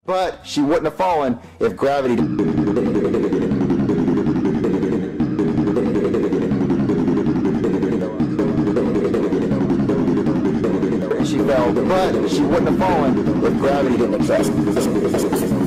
But she wouldn't have fallen if gravity she fell, but she wouldn't have fallen if gravity didn't exist.